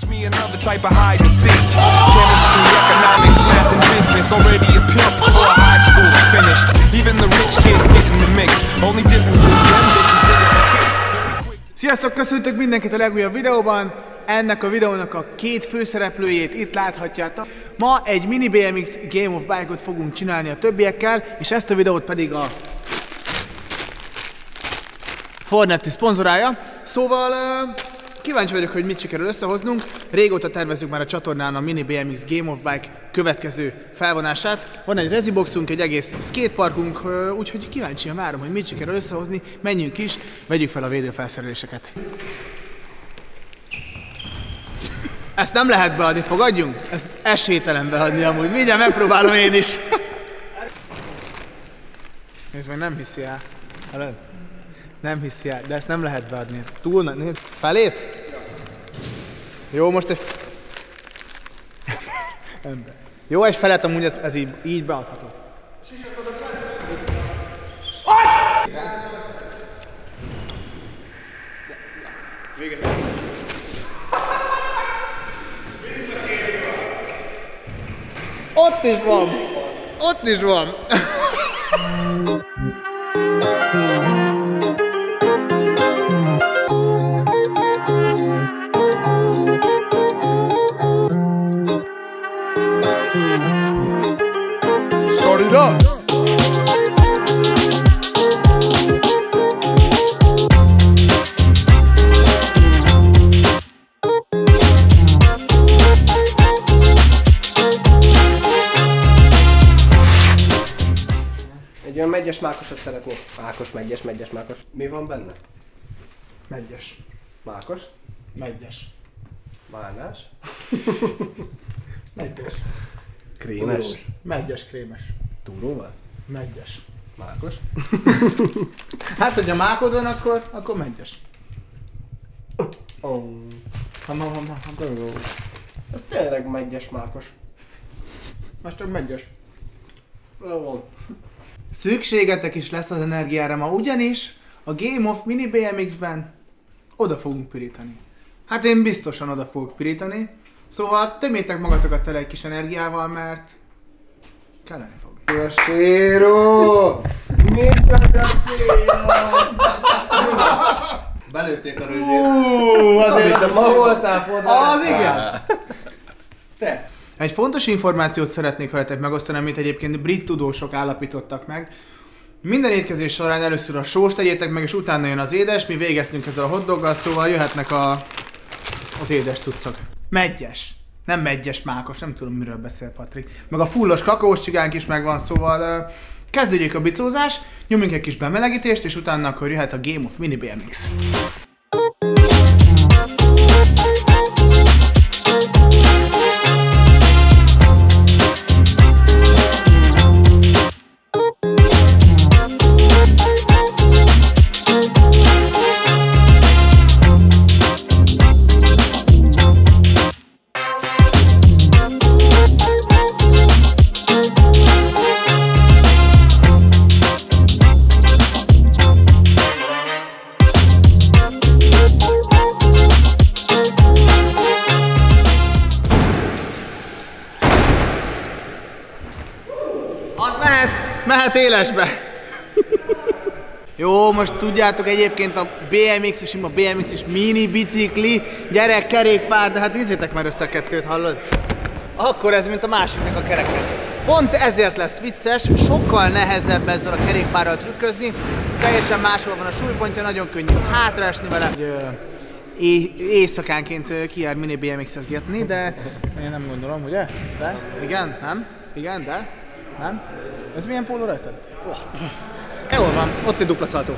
Me another type of hide and seek. Chemistry, economics, math and business. Already a pimp before high school's finished. Even the rich kids get in the mix. Only difference is them bitches get the kicks. Sziasztok, köszöntök mindenkit a legújabb videóban. Ennek a videónak a két főszereplőjét itt láthatjátok. Ma egy mini BMX Game of Bike-ot fogunk csinálni a többiekkel, és ezt a videót pedig a Fornetti szponzorálja. Szóval kíváncsi vagyok, hogy mit sikerül összehoznunk. Régóta tervezzük már a csatornán a mini BMX Game of Bike következő felvonását. Van egy reziboxunk, egy egész skateparkunk, úgyhogy kíváncsian várom, hogy mit sikerül összehozni. Menjünk is, vegyük fel a védőfelszereléseket. Ezt nem lehet beadni, fogadjunk? Ezt esélytelen beadni amúgy. Mindjárt megpróbálom én is. Nézd meg, nem hiszi el. Hallod? Nem hiszi el, de ezt nem lehet beadni. Túl nagy, nézd. Felét? Jó, most egy... Ember. Jó, egy felet amúgy ez így beadható. Véget. Ott is van! Ott is van! Start it up! Egy olyan megyes mákosat szeretnék. Mákos, megyes, mákos. Mi van benne? Megyes. Mákos. Megyes. Málnás. Megyes. Krémes. Túrós. Megyes krémes. Túróval? Megyes. Mákos. Hát, hogyha mákod van, akkor megyes. Oh. Ez tényleg megyes mákos. Most csak megyes. Jó van. Szükségetek is lesz az energiára ma, ugyanis a Game of Mini BMX-ben oda fogunk pirítani. Hát én biztosan oda fogok pirítani, szóval tömjétek magatokat tele egy kis energiával, mert kelleni fog. A séró! Mit vett a séró? Belőtték a rőzsét. Azért Te ma voltál fodrász? az igen! Te! Egy fontos információt szeretnék veletek megosztani, amit egyébként brit tudósok állapítottak meg. Minden étkezés során először a sós tegyétek meg, és utána jön az édes. Mi végeztünk ezzel a hotdoggal, szóval jöhetnek az édes cuccok. Megyes. Nem megyes mákos, nem tudom miről beszél Patrik. Meg a fullos kakaós csigánk is megvan, szóval kezdődjék a bicózás, nyomjunk egy kis bemelegítést, és utána akkor jöhet a Game of Mini BMX. Mehet élesbe! Jó, most tudjátok egyébként a BMX és a BMX és mini bicikli, gyerek, kerékpár, de hát nézzétek már össze a kettőt, hallod? Akkor ez mint a másiknak a kereke. Pont ezért lesz vicces, sokkal nehezebb ezzel a kerékpárral trükközni, teljesen máshol van a súlypontja, nagyon könnyű hátraesni vele. Éjszakánként kijár mini BMX-ezgetni, de én nem gondolom, ugye? De? Igen? Nem? Igen, de? Nem? Ez milyen póló rajtad? Oh. Jól van, ott egy dupla szaltó.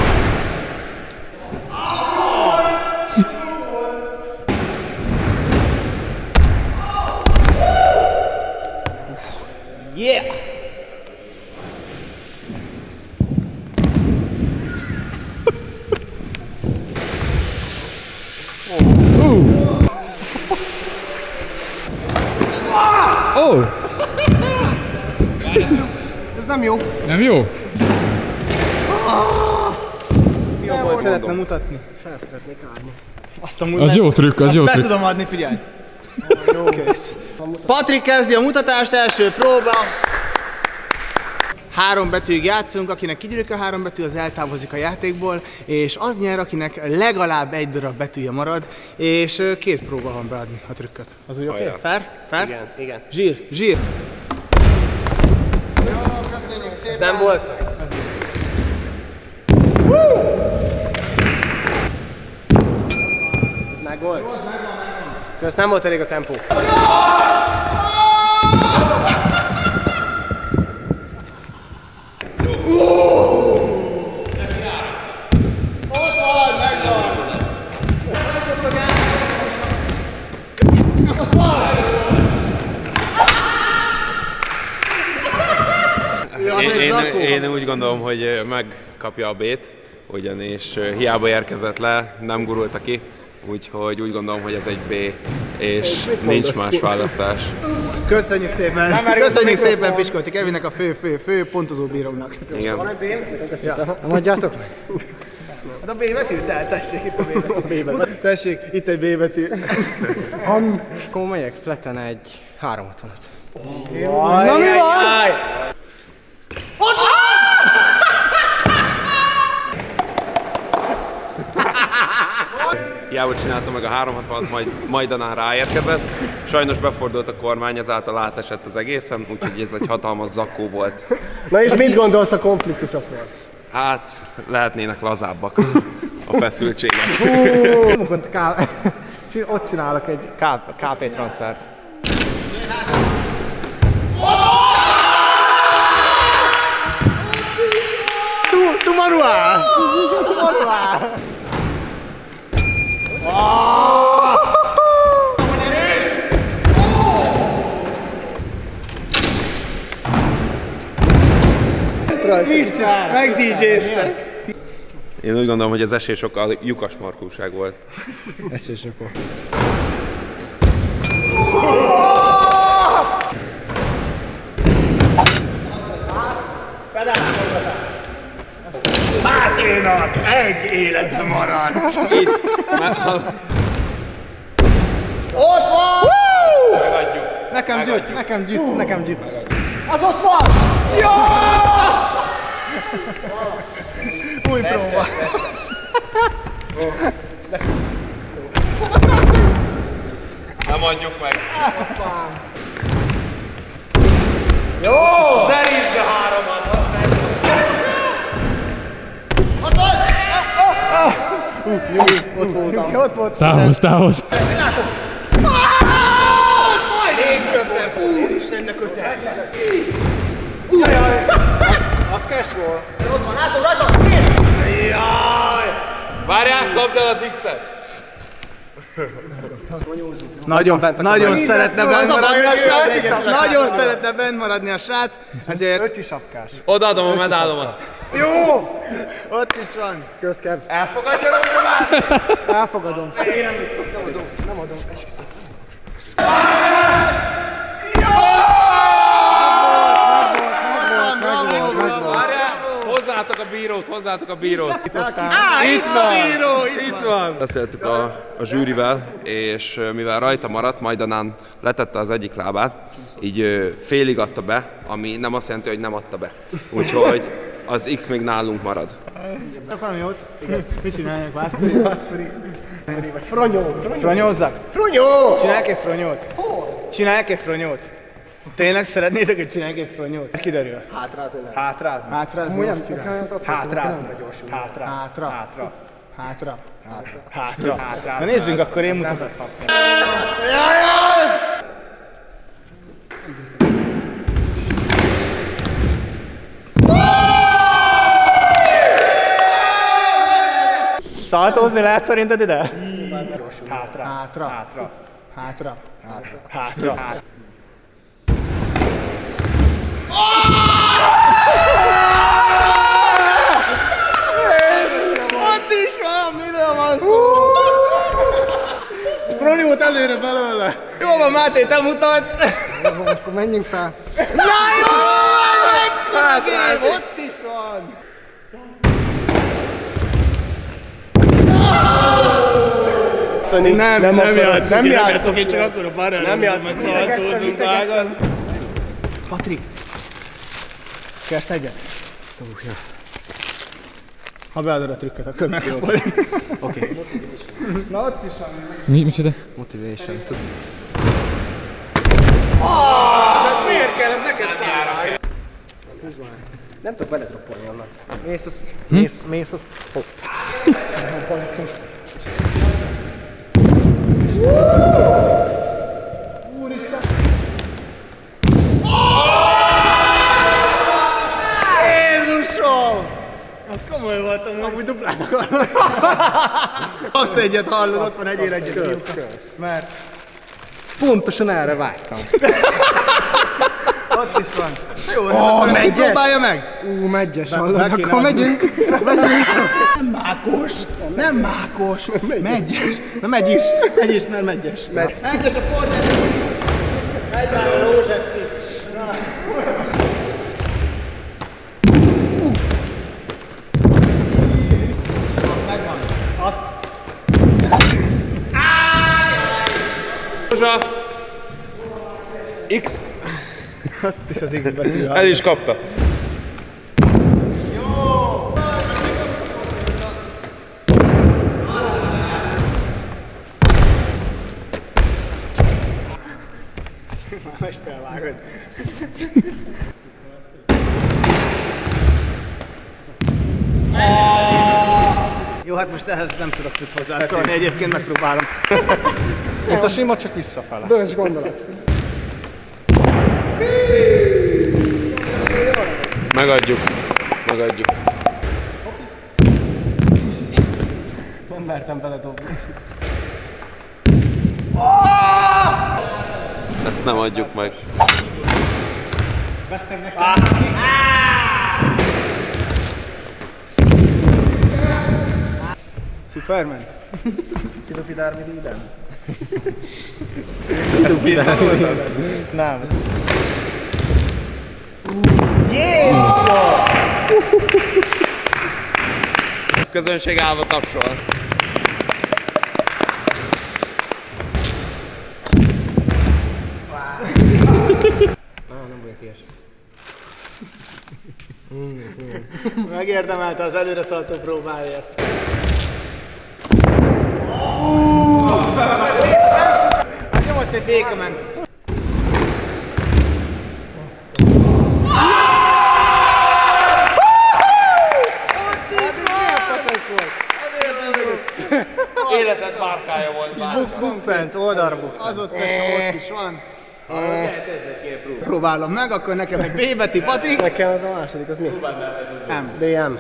Yeah! Oh! Ez nem jó. Nem jó? Szeretne mutatni. Ezt fel szeretnék állni. Az jó trükk, az jó Be trükk. tudom adni, figyelj. Jó, kész. Patrik kezdi a mutatást, első próba. 3 betűig játszunk, akinek kigyűlik a 3 betű, az eltávozik a játékból, és az nyer, akinek legalább 1 darab betűje marad, és 2 próba van beadni a trükköt. Az úgy oké? Fair? Fair? Igen, igen. Zsír. Ez nem volt? Ez meg volt? Ez nem volt elég a tempó. Én úgy gondolom, hogy megkapja a B-t, ugyanis hiába érkezett le, nem gurulta ki, úgyhogy úgy gondolom, hogy ez egy B, és nincs más választás. Köszönjük szépen! Köszönjük szépen Piskolti Kevinnek, a fő pontozó bírónak. Igen. Van egy B? Ja. Nem adjátok meg? Hát a B betű? De, tessék, itt a B betű. Tessék, itt egy B betű. Akkor megyek flatten egy 360-at. Na mi van? Hiába csinálta meg a 360-at, majdanán ráérkezett. Sajnos befordult a kormány, ezáltal átesett az egészen, úgyhogy ez egy hatalmas zakkó volt. Na és mit gondolsz a konfliktusokról? Hát, lehetnének lazábbak a feszültségek. Ott csinálok egy KP transfert. Tu Manuel! Meg DJ-ztek. Én úgy gondolom, hogy az esély sokkal lyukas markúság volt. Esésokor. Máténak 1 élete maradt. Ott van! Megadjuk. Nekem gyűjt. Az ott van! Jó! Új próba. Nem adjuk meg. Jó! Derítsd a 3-at! Ott volt. Távoz. Még köttem. Úristennek közel. Az cash volt. Ott van, látom rajta, és... Jaj! Várjál, kapd el az X-et! Nagyon szeretne bent maradni a srác. Nagyon szeretne bent maradni a srác. Ezért... Öcsi sapkás. Odaadom a medálomat. Jó! Ott is van. Közkev. Elfogadja a tovább? Elfogadom. Nem adom. Esküszöm. Hozzátok a bírót. Itt van! Beszéltük a zsűrivel, és mivel rajta maradt, majdanán letette az egyik lábát, így félig adta be, ami nem azt jelenti, hogy nem adta be. Úgyhogy az X még nálunk marad. Csak valami jót? Mit csináljak? Vászperi? Fronyózzak? Fronyó! Csinálják egy fronyót? Hol? Csinálják egy fronyót? Tényleg szeretnétek, hogy csinálják egy fronyót? Kiderül. Hátrázni. Hátrázni. Hátrázni. Na nézzünk, akkor én mutatom. Szaltózni lehet szerinted ide? Hátra. Ott is van, miről van szó? Froni volt előre belőle. Jó van, Máté, te mutatsz. Akkor menjünk fel. Na jó, mekkora gép, ott is van. játszani. Nem játszok, én csak akkor a barra nem játszok. szartózunk ágon. Patrik! Kérsz egyet? Ha beadod a trükköt, akkor megkapod. Oké. Na ott is van. Micsoda? Motivation. Ez miért kell? Ez neked kell. Nem tudok beledroppolni annak. Mész azt. Hopp. Úristen! Jézusom! Az komoly voltam, amúgy duplát akartam. Azt egyet hallod, ott van egyél egyet. Kösz. Mert Pontosan erre vágytam. ott is van. Jó, akkor ezt próbálja meg. Megyes, hallod, akkor megyünk. Nem mákos. Megyes. Na megy is, mert megyes. Megyes a fordás. Egyben a Rózsetti. Megvan. Azt. X. Ott is az X betű. El is kapta. Most felvágod. Jó, hát most ehhez nem tudok mit hozzászólni, egyébként megpróbálom. Itt a sima csak visszafele. Bölcs gondolat. Megadjuk. Nem mertem beledobni. Ezt nem adjuk meg. Veszem neki. Superman. Szidopidármi díden? Nem. Közönség állva tapsol. Nem vagyok ilyes. Megérdemelte az előre szaltó próbáért. Nyomott egy békament. Életed márkája volt. Bukfent, oldalra az ott is van. Próbálom meg, akkor nekem egy B betű, Patrik. Nekem az a második, az mi? Nem. BM.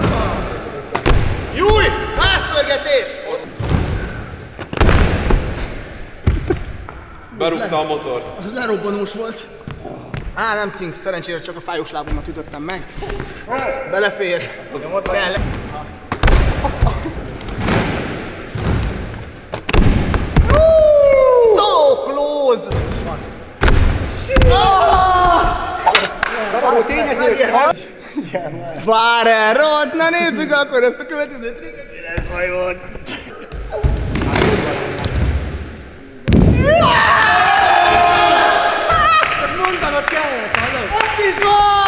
Júj! Házpörgetés! Berúgta a motort. Az lerobbanós volt. Á, nem cink, szerencsére csak a fájós lábomat ütöttem meg. Belefér. Bele. So close! Zavaró tényező! Vár erre, na nézzük akkor ezt a következő trükköt. Mi lesz vajon? Csak mondanod kellett, hallod? Ott is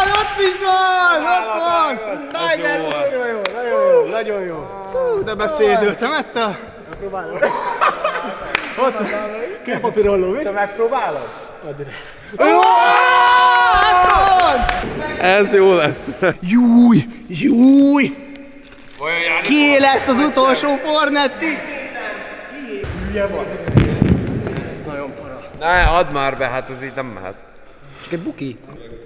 van! Tiger! Nagyon jó. Hú, de beszédültem, ette? Megpróbálom. Ott kőpapírolló, mi? Te megpróbálod? Add ide. Jó! Hát van! Ez jó lesz. Júj! Ki lesz az utolsó Fornetti? Ez nagyon para. Ne, add már be, hát ez így nem mehet. Csak egy buki.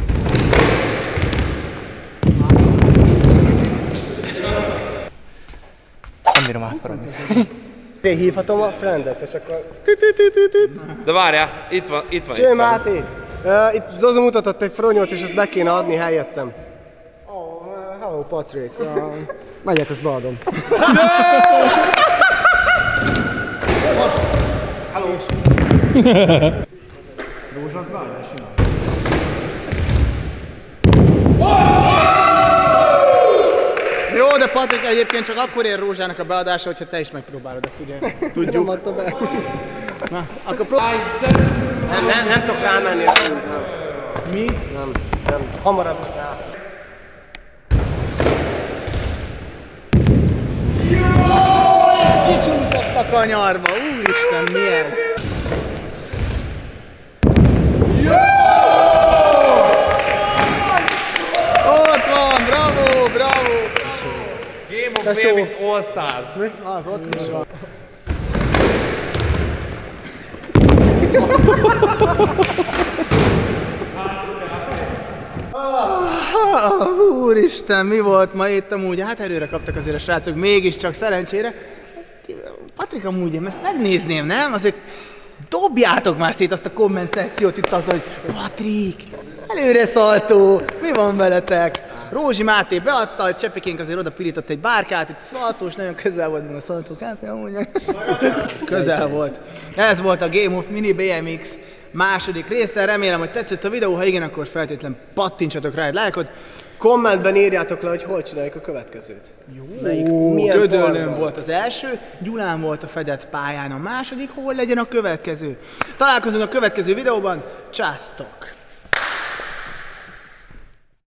Nem bírom átfaragni. Én hívhatom a friendet, és akkor... De várjál, itt van Cső, Máté! Itt Zozo mutatott egy fronyót, és ezt be kéne adni helyettem. Hello, Patrick. Megyek, azt beadom. Hello! Jó, de Patrik egyébként csak akkor ér Rózsának a beadása, hogyha te is megpróbálod ezt, ugye? Tudjuk. Nem adta be. Na, akkor próbálj! Nem tudok rámenni. Mi? Nem. Hamarabb is rá. Kicsúszott a kanyarba, úristen, mi ez? Ott van, bravo, bravo! Game of Davis All Stars. Az ott is van. Úristen, mi volt ma itt amúgy? Hát erőre kaptak azért a srácok, mégiscsak szerencsére. Patrik, amúgy én ezt megnézném, nem? Azért dobjátok már szét azt a komment szekciót itt az, hogy Patrik, előre szaltó, mi van veletek? Rózsi Máté beadta, hogy Csepikénk azért oda pirított egy bárkát, itt a szaltós, nagyon közel volt még a szaltó kápja amúgy. Közel volt. Ez volt a Game of Mini BMX második része, remélem, hogy tetszett a videó, ha igen, akkor feltétlenül pattintsatok rá egy lájkot. Kommentben írjátok le, hogy hol csináljuk a következőt. Milyen Gödöllőn parkban? volt az első, Gyulán volt a fedett pályán a második, hol legyen a következő. Találkozunk a következő videóban, császtok!